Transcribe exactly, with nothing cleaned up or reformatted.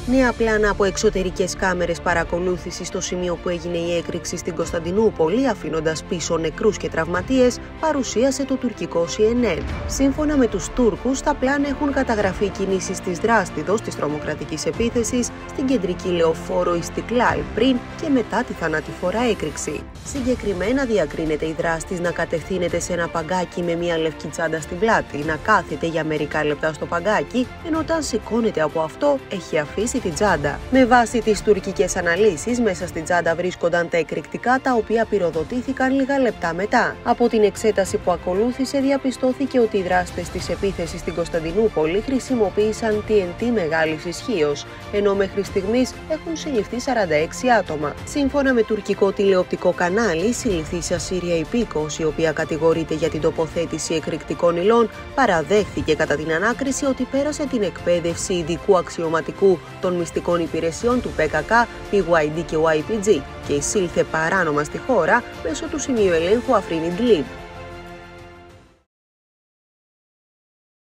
Νέα πλάνα από εξωτερικές κάμερες παρακολούθησης στο σημείο που έγινε η έκρηξη στην Κωνσταντινούπολη, αφήνοντας πίσω νεκρούς και τραυματίες, παρουσίασε το τουρκικό σι εν εν. Σύμφωνα με τους Τούρκους, στα πλάνα έχουν καταγραφεί κινήσεις της δράστηδος της τρομοκρατικής επίθεσης στην κεντρική λεωφόρο Ιστικλάλ πριν και μετά τη θανατηφόρα έκρηξη. Συγκεκριμένα, διακρίνεται η δράστης να κατευθύνεται σε ένα παγκάκι με μια λευκή τσάντα στην πλάτη, να κάθεται για μερικά λεπτά στο παγκάκι, ενώ όταν σηκώνεται από αυτό έχει αφήσει την τσάντα. Με βάση τις τουρκικές αναλύσεις, μέσα στην τσάντα βρίσκονταν τα εκρηκτικά, τα οποία πυροδοτήθηκαν λίγα λεπτά μετά. Από την εξέταση που ακολούθησε, διαπιστώθηκε ότι οι δράστες της επίθεσης στην Κωνσταντινούπολη χρησιμοποίησαν τι εν τι μεγάλης ισχύως, ενώ μέχρι στιγμής έχουν συλληφθεί σαράντα έξι άτομα. Σύμφωνα με τουρκικό τηλεοπτικό κανάλι, συλληφθήσα Σύρια υπήκοος, η οποία κατηγορείται για την τοποθέτηση εκρηκτικών υλών, παραδέχθηκε κατά την ανάκριση ότι πέρασε την εκπαίδευση ειδικού αξιωματικού των μυστικών υπηρεσιών του πι κέι κέι, πι γουάι ντι και γουάι πι τζι και εισήλθε παράνομα στη χώρα μέσω του σημείου ελέγχου Αφρίν Ιντλίμπ.